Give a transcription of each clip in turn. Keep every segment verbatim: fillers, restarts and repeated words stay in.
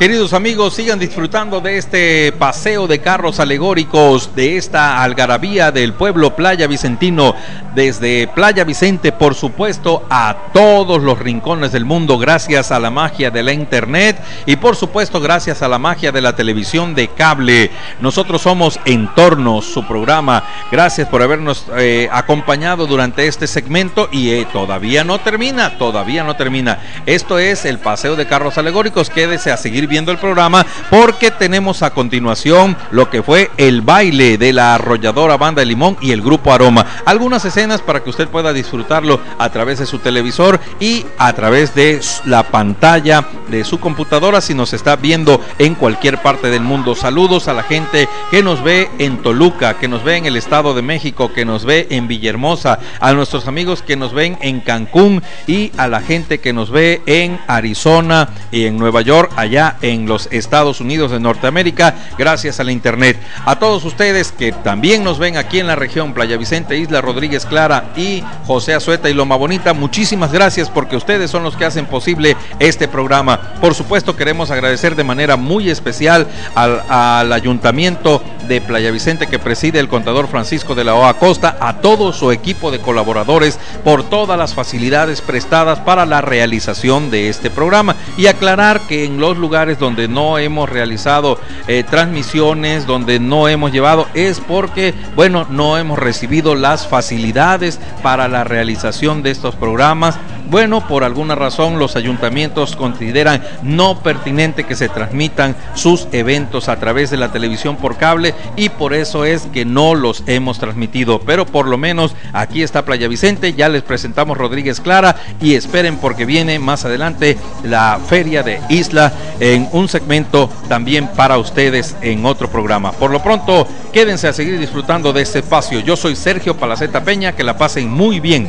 Queridos amigos, sigan disfrutando de este paseo de carros alegóricos, de esta algarabía del pueblo Playa Vicentino, desde Playa Vicente, por supuesto, a todos los rincones del mundo, gracias a la magia de la internet y por supuesto gracias a la magia de la televisión de cable. Nosotros somos Entornos, su programa. Gracias por habernos eh, acompañado durante este segmento y eh, todavía no termina, todavía no termina. Esto es el paseo de carros alegóricos. Quédese a seguir viendo el programa porque tenemos a continuación lo que fue el baile de la arrolladora Banda de Limón y el grupo Aroma. Algunas escenas para que usted pueda disfrutarlo a través de su televisor y a través de la pantalla de su computadora si nos está viendo en cualquier parte del mundo. Saludos a la gente que nos ve en Toluca, que nos ve en el Estado de México, que nos ve en Villahermosa, a nuestros amigos que nos ven en Cancún y a la gente que nos ve en Arizona y en Nueva York, allá en los Estados Unidos de Norteamérica, gracias a la internet. A todos ustedes que también nos ven aquí en la región Playa Vicente, Isla Rodríguez Clara y José Azueta y Loma Bonita, muchísimas gracias porque ustedes son los que hacen posible este programa. Por supuesto queremos agradecer de manera muy especial al, al Ayuntamiento de Playa Vicente que preside el contador Francisco de la O Acosta, a todo su equipo de colaboradores por todas las facilidades prestadas para la realización de este programa, y aclarar que en los lugares donde no hemos realizado eh, transmisiones, donde no hemos llevado, es porque, bueno, no hemos recibido las facilidades para la realización de estos programas. Bueno, por alguna razón los ayuntamientos consideran no pertinente que se transmitan sus eventos a través de la televisión por cable y por eso es que no los hemos transmitido, pero por lo menos aquí está Playa Vicente, ya les presentamos Rodríguez Clara y esperen porque viene más adelante la Feria de Isla en un segmento también para ustedes en otro programa. Por lo pronto, quédense a seguir disfrutando de este espacio. Yo soy Sergio Palaceta Peña, que la pasen muy bien.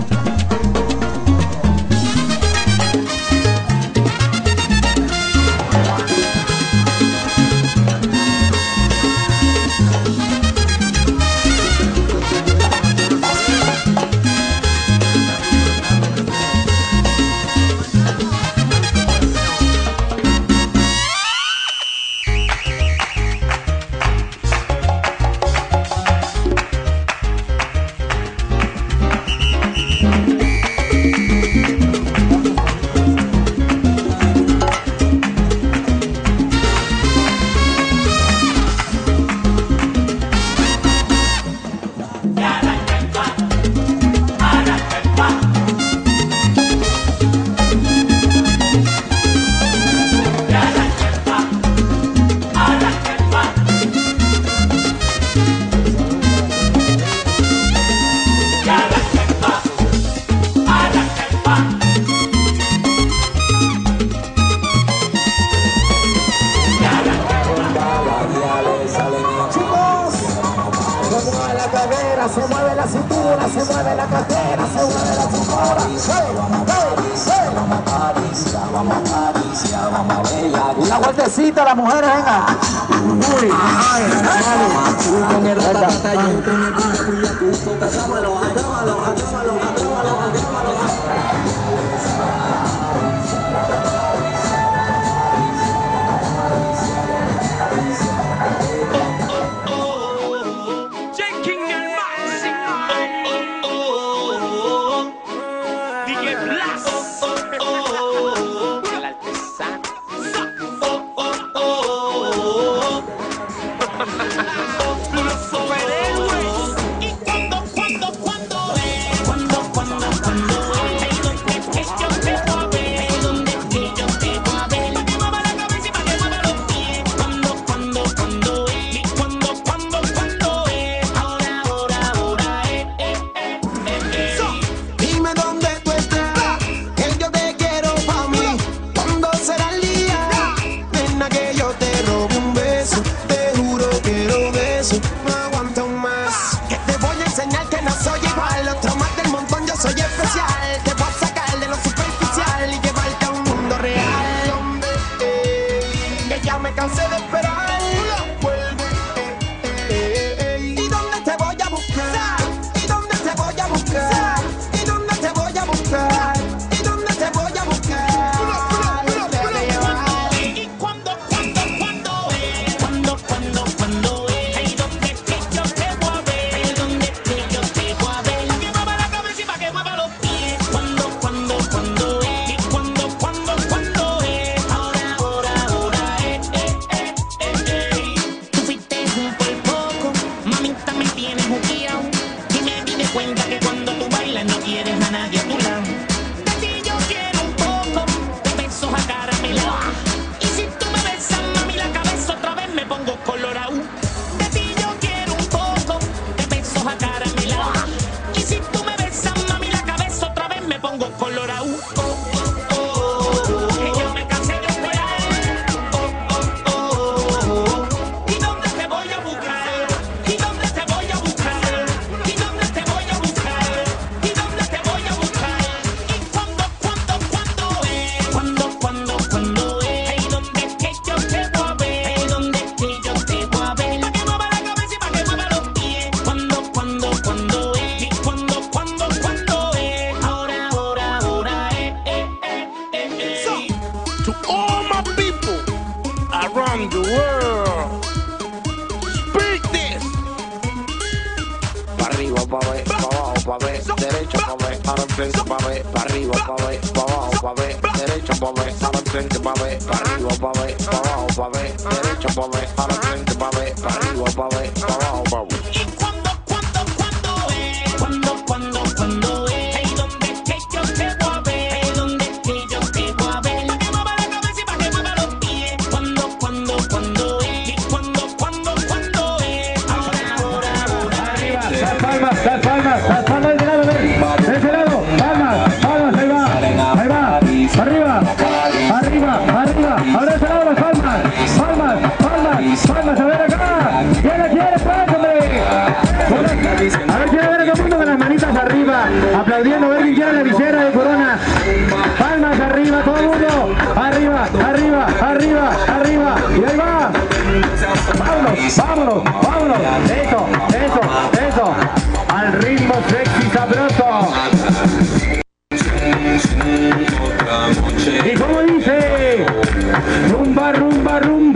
Una vueltecita, las mujeres, venga. Uy, ay, Cuando, cuando, cuando, cuando, cuando, mamita me tienes juqueado. Y me di de cuenta que cuando tú bailas no quieres a nadie a tu lado. De ti yo quiero un poco de besos acaramelados. Y si tú me besas, mami, la cabeza otra vez me pongo colorado. De ti yo quiero un poco de besos acaramelados. Y si tú me besas, mami, la cabeza otra vez me pongo colorado. Oh, oh, oh, que yo me cansé de esperar. Oh, oh, oh, ¿y dónde te voy a buscar? ¿Y dónde te voy a buscar? ¿Y dónde te voy a buscar? ¿Y dónde te voy a buscar? ¿Y cuándo, cuándo, cuándo es? ¿Cuándo, cuándo, cuándo es? ¿Y dónde es que yo te voy a ver? ¿Y dónde es que yo te voy a ver? Pa' que mueva la cabeza y pa' que mueva los pies. ¿Cuándo, cuándo, cuándo es? ¿Y cuándo, cuándo, cuándo es? Ahora, ahora, ahora es. Eh, eh, eh, eh. So, to all my people around the world, speak this. Pa' arriba, pa' ver, pa' abajo, pa' ver, derecha, pa' ver, ahora enfrente, pa' ver, pa' arriba, pa' ver, pa' abajo, pa' ver, derecha, pa' ver, ahora enfrente, pa' ver, pa' arriba, pa' ver, pa' abajo, pa' ver, derecha, pa' ver, ahora enfrente, pa' ver, pa' arriba, pa' ver, pa' abajo, pa' ver. ¿Y cuándo, cuándo, cuándo es? ¿Cuándo, cuándo, cuándo es? ¿Y dónde es que yo te voy a ver? ¿Y dónde es que yo te voy a ver? Pa' que mueva la cabeza y pa' que mueva los pies. ¿Cuándo, cuándo, cuándo es? ¿Y cuándo, cuándo, cuándo es? Ahora, ahora, ahora es. Las palmas, las palmas, las palmas de ese lado, ven, de ese lado, palmas, palmas, ahí va, ahí va, arriba, arriba, arriba, ahora de ese lado las palmas, palmas, palmas, palmas, a ver acá, quiere, quiere, palmas, hombre, a ver, quiere ver a todo el mundo con las manitas arriba, aplaudiendo, a ver quién quiere la visera de Corona, palmas arriba, todo el mundo, arriba, arriba, arriba, arriba, y ahí va, vámonos, vámonos, vámonos, eso, eso, eso, al ritmo sexy sabroso. ¿Y cómo dice? Rumba, rumba, rumba.